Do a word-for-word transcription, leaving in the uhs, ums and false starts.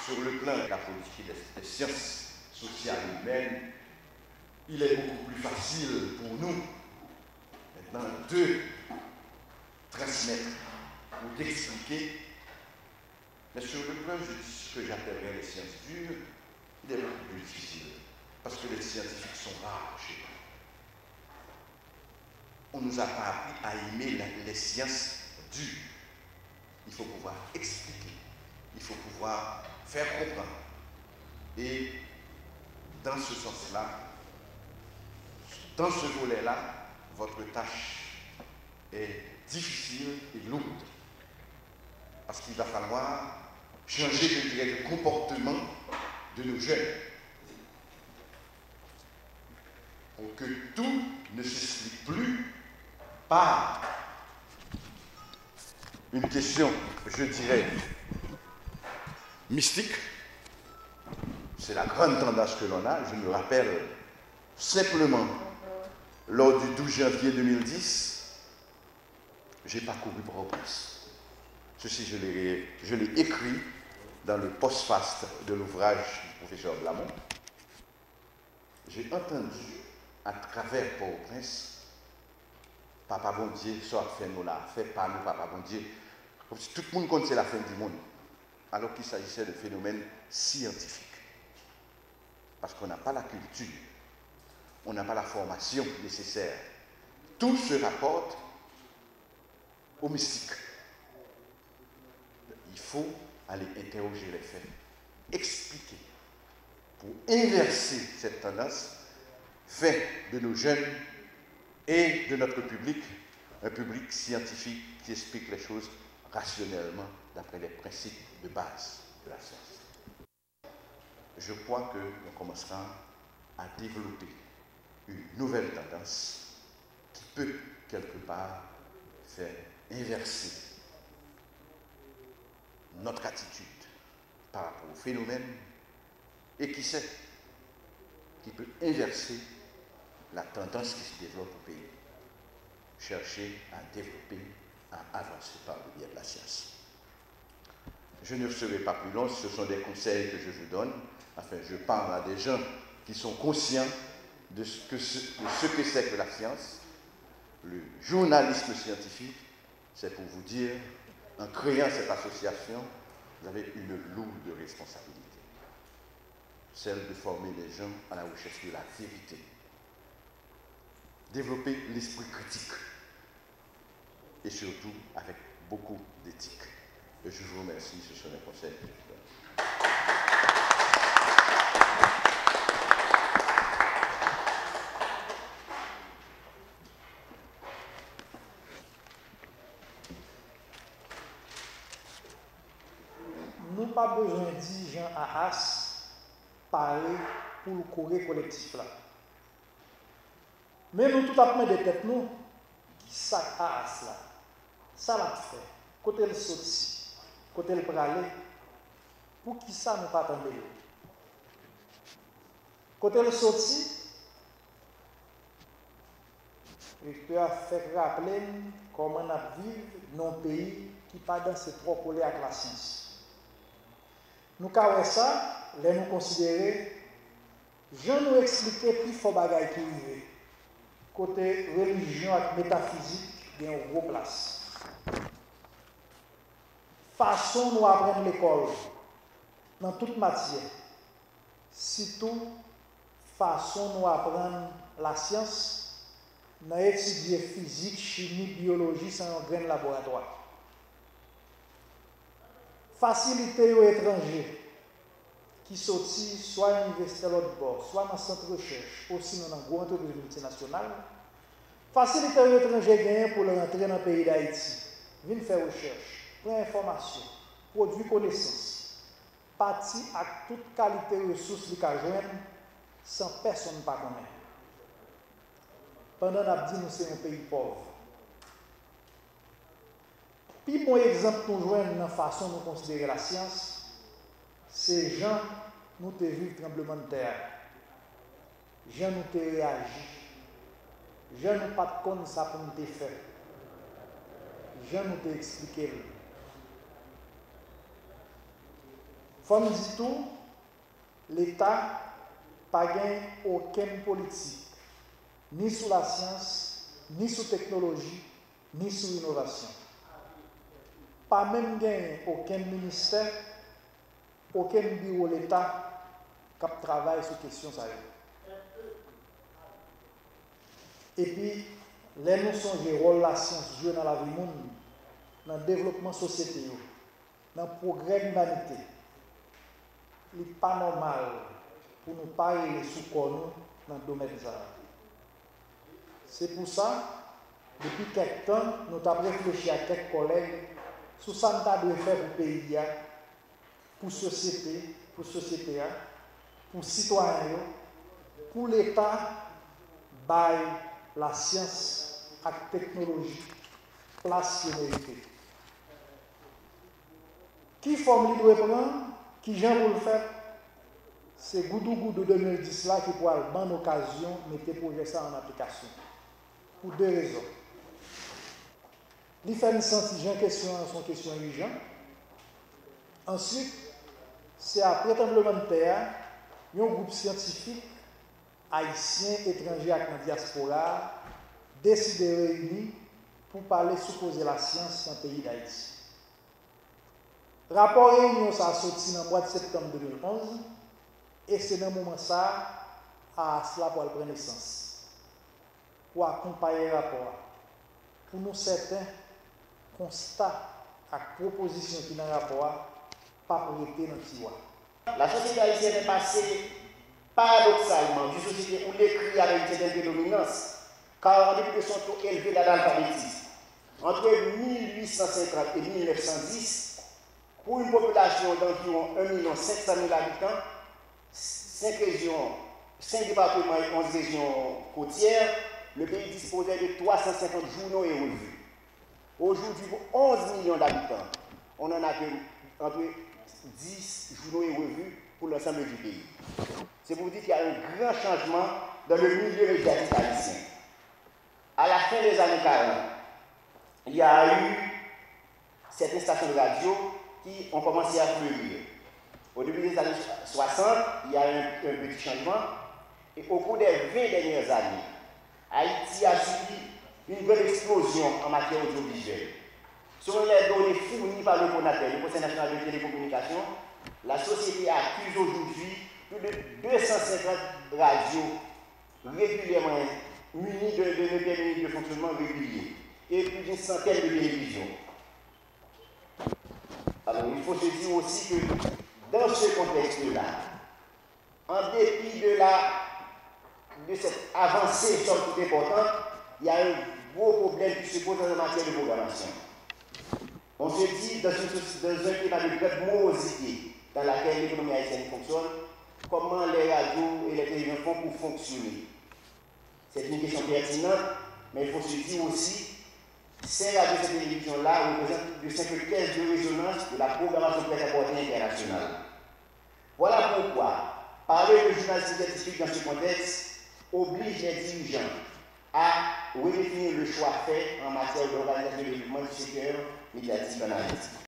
sur le plan de la politique des, des sciences sociales et humaines, il est beaucoup plus facile pour nous maintenant de transmettre ou d'expliquer. Mais sur le plan de ce que j'appellerais les sciences dures, il est beaucoup plus difficile. Parce que les scientifiques sont rares chez nous. On ne nous a pas appris à aimer la, les sciences dures. Il faut pouvoir expliquer. Il faut pouvoir faire comprendre. Et dans ce sens-là, dans ce volet-là, votre tâche est difficile et lourde. Parce qu'il va falloir changer, je dirais, le comportement de nos jeunes. Pour que tout ne s'explique plus par une question, je dirais, mystique. C'est la grande tendance que l'on a. Je me rappelle simplement, lors du douze janvier deux mille dix, j'ai parcouru Port-au-Prince. Ceci, je l'ai, je l'ai écrit dans le post-faste de l'ouvrage du professeur Blamont. J'ai entendu à travers Port-au-Prince, Papa bon Dieu, soit fait nous là, fait pas nous, Papa bon Dieu. Comme si tout le monde connaissait la fin du monde, alors qu'il s'agissait de phénomènes scientifiques. Parce qu'on n'a pas la culture, on n'a pas la formation nécessaire. Tout se rapporte au mystique. Il faut aller interroger les faits, expliquer, pour inverser cette tendance, faire de nos jeunes et de notre public un public scientifique qui explique les choses rationnellement d'après les principes de base de la science. Je crois que nous commencerons à développer une nouvelle tendance qui peut quelque part faire inverser notre attitude par rapport au phénomène et qui sait, qui peut inverser la tendance qui se développe au pays. Chercher à développer, à avancer par le biais de la science. Je ne serai pas plus long, ce sont des conseils que je vous donne. Enfin, je parle à des gens qui sont conscients de ce que, ce, de ce que c'est que la science. Le journalisme scientifique, c'est pour vous dire, en créant cette association, vous avez une lourde responsabilité. Celle de former les gens à la recherche de la vérité. Développer l'esprit critique. Et surtout avec beaucoup d'éthique. Et je vous remercie, ce sont les conseils que je vous donne. Nous n'avons pas besoin de dire Jean Ahas parler pour le courrier collectif là. Mais nous tout à des têtes nous qui sac Ahas là. Ça l'a fait. Côté le sorti, côté le pralé, pour qui ça nous pas attendre. Côté le sorti, je a fait rappeler comment on vit dans un pays qui pas dans ses trop collé avec la science. Nous avons ça, les nous considérer, je nous expliquer plus fort bagaille qui arrive. Côté religion et métaphysique, il y a une grosse place. Façon nous apprendre l'école, dans toute matière. Surtout, façon nous apprendre la science, nous étudier physique, chimie, biologie sans un grand laboratoire. Faciliter aux étrangers qui sortent soit à l'université à l'autre bord, soit dans le centre de recherche, aussi dans une grande entreprise multinationale. Faciliter aux étrangers gagnent pour leur entrer dans le pays d'Haïti. Viennent faire recherche, prendre information, produire connaissance, partir à toute qualité de ressources qu'ils joignent sans personne ne pas connaître. Pendant qu'on dit nous c'est un pays pauvre. Puis bon exemple pour nous dans la façon de nous considérer la science, c'est gens nous te vu tremblement de terre. Gens nous te réagi. Gens nous pas de ça pour nous te faire. Gens nous te expliquer. Comme dit tout, l'État n'a pas aucune politique, ni sur la science, ni sur la technologie, ni sur l'innovation. Pas même aucun ministère, aucun bureau de l'État qui travaille sur ces questions. Et puis, les notions de rôle de la science jouent dans la vie du monde, dans le développement sociétal, dans le progrès de l'humanité. Il n'est pas normal pour nous parler de sous-corps dans le domaine de ça. C'est pour ça, depuis quelques temps, nous avons réfléchi à quelques collègues sur ce que nous devons faire pour le pays, pour la société, pour la société, pour les citoyens, pour l'État, par la science et la technologie, place et mérité. Qui forme l'idée de prendre, qui j'aime pour le faire, c'est Goudou Goudou deux mille dix là qui pourra avoir bonne occasion de mettre le projet ça en application. Pour deux raisons. Les faire une sentir question sont question urgente. Ensuite, c'est après le tremblement de terre, un groupe scientifique, haïtien, étranger avec la diaspora, décidé de réunir pour parler supposer la science dans le pays d'Haïti. Le rapport réunion ça a sorti dans le mois de septembre deux mille onze et c'est dans ce moment ça à cela pour prendre naissance. Pour accompagner le rapport, pour nous certains constats et propositions qui sont dans le rapport, pas pour être dans le tiroir. La société haïtienne est passée paradoxalement d'une société où l'écrit avait une certaine prédominance, car en dépit de son taux élevé d'analphabétisme, entre mille huit cent cinquante et mille neuf cent dix, pour une population d'environ un million cinq cent mille habitants, cinq régions, cinq départements et onze régions côtières, le pays disposait de trois cent cinquante journaux et revues. Aujourd'hui, pour onze millions d'habitants, on en a que entre dix journaux et revues pour l'ensemble du pays. C'est pour vous dire qu'il y a un grand changement dans le milieu médiatique haïtien. À la fin des années quarante, il y a eu certaines stations de radio qui ont commencé à fleurir. Au début des années soixante, il y a eu un, un petit changement. Et au cours des vingt dernières années, Haïti a subi une grande explosion en matière audiovisuelle. Selon les données fournies par le CONATEL, le Conseil national de télécommunications, la société accuse aujourd'hui plus de deux cent cinquante radios régulièrement munies de, de, de permis de fonctionnement régulier et plus d'une centaine de télévisions. Alors il faut se dire aussi que dans ce contexte-là, en dépit de, la, de cette avancée somme toute importante, il y a un gros problème qui se pose en matière de programmation. On se dit dans, une, dans un climat de grande morosité dans laquelle l'économie haïtienne fonctionne, comment les radios et les télévisions font pour fonctionner. C'est une question pertinente, mais il faut se dire aussi ces radios et ces télévisions-là représentent de simple caisse de résonance de la programmation prêt-à-porter internationale. Voilà pourquoi parler de journalisme scientifique dans ce contexte oblige les dirigeants à redéfinir le choix fait en matière d'organisation et de développement du secteur médiatique en Haïti.